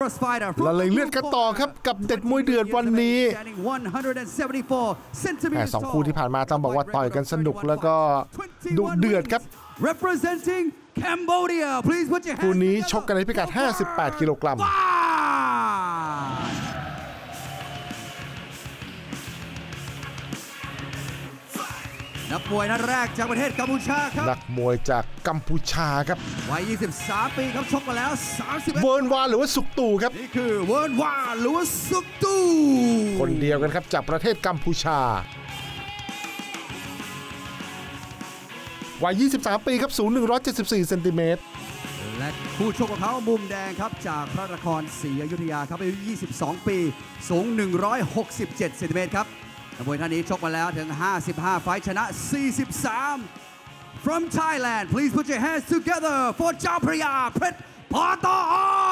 ละเลงเลือดกันต่อครับกับเด็ดมวยเดือดวันนี้สองคู่ที่ผ่านมาต้องบอกว่าต่อยกันสนุกแล้วก็ดุเดือดครับคู่นี้ชกกันในพิกัด58 กิโลกรัมนักมวยนัดแรกจากประเทศกัมพูชาครับนักมวยจากกัมพูชาครับวัย23 ปีครับชกมาแล้ว31 เวิร์นวาหรือว่าสุกตูครับนี่คือเวิร์นวาหรือว่าสุกตูคนเดียวกันครับจากประเทศกัมพูชาวัย23 ปีครับสูง174 เซนติเมตรและคู่ชกของเขามุมแดงครับจากพระนครศรีอยุธยาครับอายุ22 ปีสูง167 เซนติเมตรครับนักมวยท่านนี้ชกมาแล้วถึง55 ไฟท์ชนะ43 From Thailand please put your hands together for เจ้าพระยาเพชรปตอ.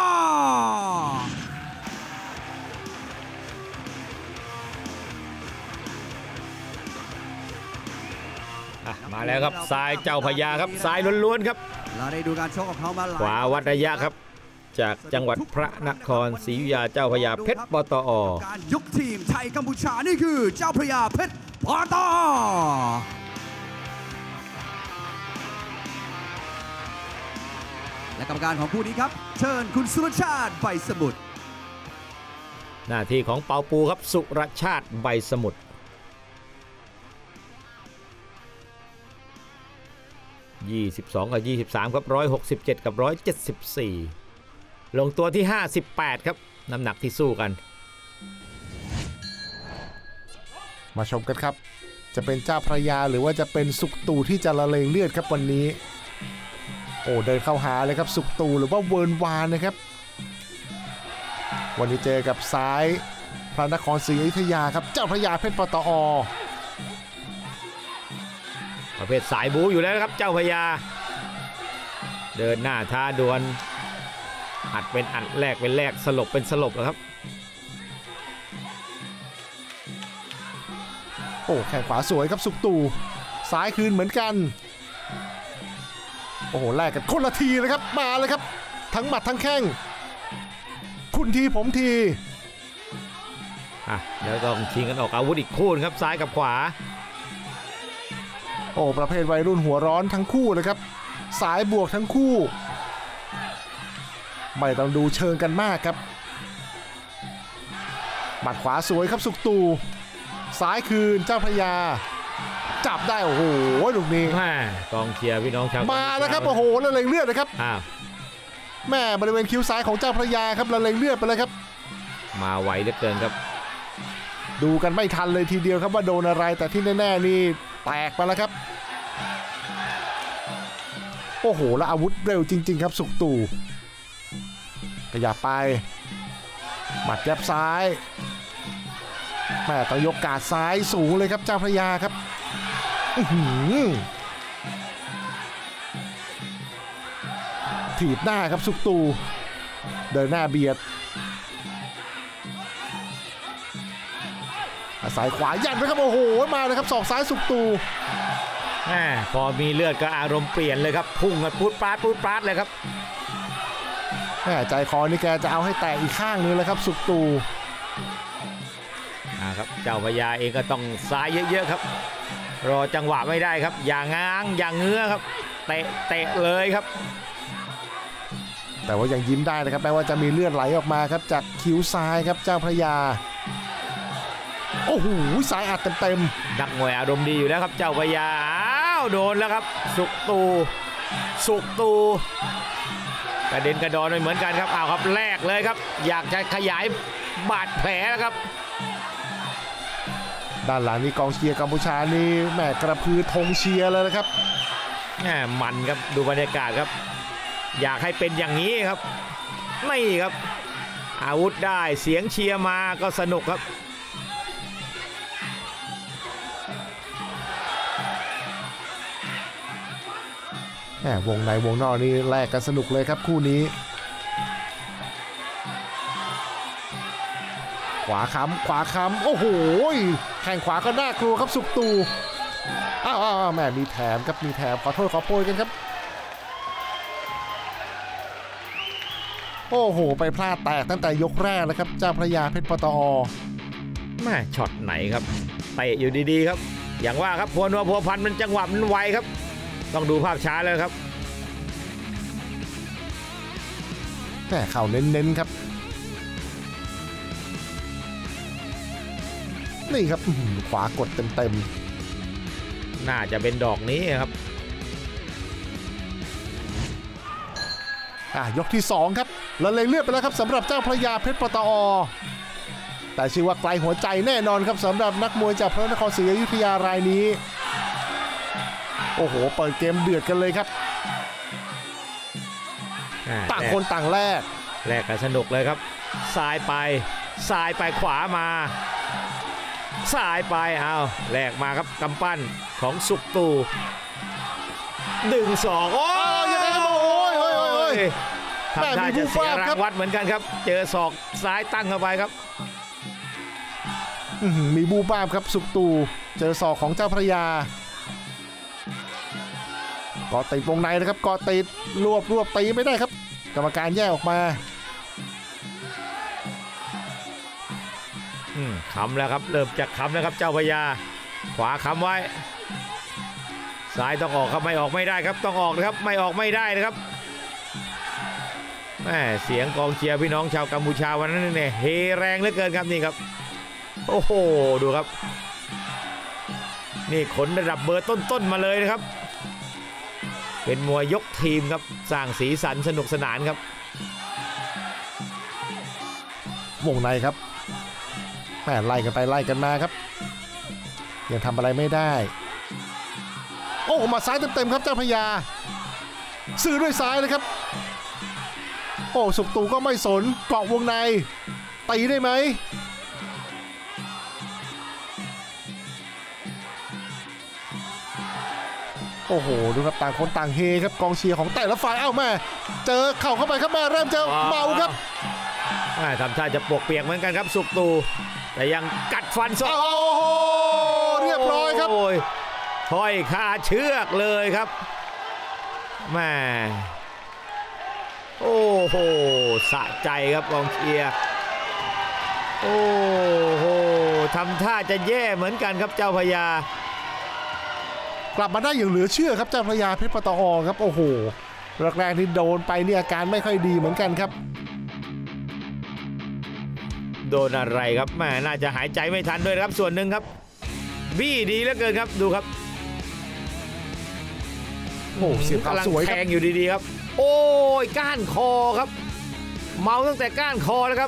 มาแล้วครับซ้ายเจ้าพระยาครับซ้ายล้วนๆครับเราได้ดูการชกของเขามาขวาวัดระยะครับจากจังหวัดพระนครศรีอยุธยาเจ้าพระยาเพชรปตอ. การยกทีมไทยกัมพูชานี่คือเจ้าพระยาเพชรปตอ.และกรรมการของคู่นี้ครับเชิญคุณสุรชาติใบสมุทรหน้าที่ของเปาปูครับสุรชาติใบสมุทร22 กับ 23 ครับ167 กับ 174ลงตัวที่58ครับน้ำหนักที่สู้กันมาชมกันครับจะเป็นเจ้าพระยาหรือว่าจะเป็นสุกตูที่จะละเลงเลือดครับวันนี้โอ้เดินเข้าหาเลยครับสุกตูหรือว่าเวิร์นวานนะครับวันนี้เจอกับซ้ายพระนครศรีอยุธยาครับเจ้าพระยาเพชรปตอ. ประเภทสายบูอยู่แล้วครับเจ้าพระยาเดินหน้าท้าดวลอัดเป็นอัดแรกเป็นแรกสลบเป็นสลบแล้วครับโอ้แข้งขวาสวยครับสุกตูซ้ายคืนเหมือนกันโอ้โหแลกกันคนละทีเลยครับมาเลยครับทั้งหมัดทั้งแข้งคุณทีผมทีแล้วก็ชิงกันออกอาวุธอีกคู่ครับซ้ายกับขวาโอ้ประเภทวัยรุ่นหัวร้อนทั้งคู่เลยครับสายบวกทั้งคู่ไม่ต้องดูเชิงกันมากครับหมัดขวาสวยครับสุกตูซ้ายคืนเจ้าพระยาจับได้โอ้โหลูกนี้กองเชียร์พี่น้องชาวมาแล้วครับโอ้โหละเลงเลือดนะครับแม่บริเวณคิ้วซ้ายของเจ้าพระยาครับละเลงเลือดไปเลยครับมาไวเหลือเกินครับดูกันไม่ทันเลยทีเดียวครับว่าโดนอะไรแต่ที่แน่ๆนี่แตกไปแล้วครับโอ้โหแล้วอาวุธเร็วจริงๆครับสุกตูขยับไปหมัดแยบซ้ายแม่ต้องยกกาดซ้ายสูงเลยครับเจ้าพระยาครับถีบหน้าครับสุกตูเดินหน้าเบียดสายขวายันไปครับโอ้โหมาเลยครับศอกซ้ายสุกตูพอมีเลือดก็อารมณ์เปลี่ยนเลยครับพุ่งกันพูดปราดเลยครับใจคอนี่แกจะเอาให้แตกอีกข้างนึงเลยครับสุกตูครับเจ้าพญาเองก็ต้องซ้ายเยอะๆครับรอจังหวะไม่ได้ครับอย่างง้างอย่างเงื้อครับเตะเลยครับแต่ว่ายังยิ้มได้นะครับแม้ว่าจะมีเลือดไหลออกมาครับจากคิ้วซ้ายครับเจ้าพระยาโอ้โหซ้ายอัดเต็มนักมวยอารมณ์ดีอยู่แล้วครับเจ้าพญาโดนแล้วครับสุกตูกระเด็นกระดอนไปเหมือนกันครับครับแลกเลยครับอยากจะขยายบาดแผลแล้วครับด้านหลังนี่กองเชียร์กัมพูชานี่แม่กระพือธงเชียร์เลยนะครับมันครับดูบรรยากาศครับอยากให้เป็นอย่างนี้ครับไม่ครับอาวุธได้เสียงเชียร์มาก็สนุกครับวงในวงนอกนี่แลกกันสนุกเลยครับคู่นี้ขวาค้ำโอ้โหแข้งขวาก็น่ากลัวครับสุกตูแม่มีแถมครับมีแถมขอโทษขอโพยกันครับโอ้โหไปพลาดแตกตั้งแต่ยกแรกแล้วครับเจ้าพระยาเพชรปตอ. แม่ช็อตไหนครับเตะอยู่ดีๆครับอย่างว่าครับพัวนัวพัวพันมันจังหวะมันไวครับต้องดูภาพช้าเลยครับแต่เข่าเน้นๆครับนี่ครับขวากดเต็มน่าจะเป็นดอกนี้ครับยกที่2ครับละเลงเลือดไปแล้วครับสำหรับเจ้าพระยาเพชรปตอ.แต่ชื่อว่าไกลหัวใจแน่นอนครับสำหรับนักมวยจากพระนครศรีอยุธยารายนี้โอ้โหเปิดเกมเดือดกันเลยครับต่างคนต่างแลกกันสนุกเลยครับซ้ายไปขวามาซ้ายไปเอาแลกมาครับกำปั้นของสุกตู1-2โอ้ยยังไงครับโอ้ยทำได้จะเสียรางวัลเหมือนกันครับเจอศอกซ้ายตั้งเข้าไปครับมีบูบ้าบครับสุกตูเจอศอกของเจ้าพระยาก็ติดวงในนะครับก็ติดรวบตีไม่ได้ครับกรรมการแยกออกมาคำแล้วครับเริ่มจากคำแล้วครับเจ้าพระยาขวาคำไว้ซ้ายต้องออกครับไม่ออกไม่ได้ครับต้องออกนะครับไม่ออกไม่ได้นะครับแม่เสียงกองเชียร์พี่น้องชาวกัมพูชาวันนั้นเนี่ยเฮแรงเหลือเกินครับนี่ครับโอ้โหดูครับนี่ขนระดับเบอร์ต้นๆมาเลยนะครับเป็นมวยยกทีมครับสร้างสีสันสนุกสนานครับวงในครับแม่ไล่กันไปไล่กันมาครับยังทำอะไรไม่ได้โอ้มาซ้ายเต็มๆครับเจ้าพญาซื้อด้วยซ้ายเลยครับโอ้สุกตูก็ไม่สนเกาะวงในตีได้ไหมโอ้โหดูครับต่างคนต่างเฮครับกองเชียร์ของแต่ละฝ่ายเอ้าแม่เจอเข่าเข้าไปครับแม่เริ่มเจอเมาครับทำท่าจะปวกเปียกเหมือนกันครับสุกตูแต่ยังกัดฟันโอ้โหเรียบร้อยครับถอยคาเชือกเลยครับแม่โอ้โหสะใจครับกองเชียร์โอ้โหทำท่าจะแย่เหมือนกันครับเจ้าพญากลับมาได้อย่างเหลือเชื่อครับเจ้าพระยาเพชรปตอ.ครับโอ้โหแรกๆนี่โดนไปนี่อาการไม่ค่อยดีเหมือนกันครับโดนอะไรครับแม่น่าจะหายใจไม่ทันด้วยครับส่วนหนึ่งครับบี้ดีเหลือเกินครับดูครับโอ้เสียบขาสวยแทงอยู่ดีๆครับโอ้ยก้านคอครับเมาตั้งแต่ก้านคอแล้วครับ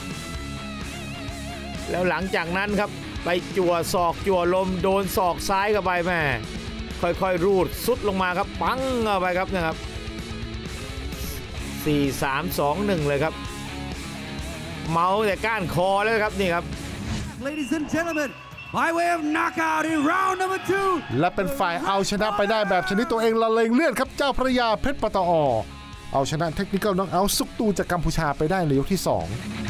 แล้วหลังจากนั้นครับไปจั่วศอกจั่วลมโดนศอกซ้ายเข้าไปแม่ค่อยๆรูดซุดลงมาครับปังเข้าไปครับนะครับ4-3-2-1เลยครับเมาแต่ก้านคอแล้วครับนี่ครับ Ladies and gentlemen by way of knockout in round number 2 และเป็นฝ่ายเอาชนะไปได้แบบชนิดตัวเองละเลงเลือดครับเจ้าพระยาเพชรปตอ.เอาชนะเทคนิคอลน็อกเอาท์สุกตูจากกัมพูชาไปได้ในยกที่2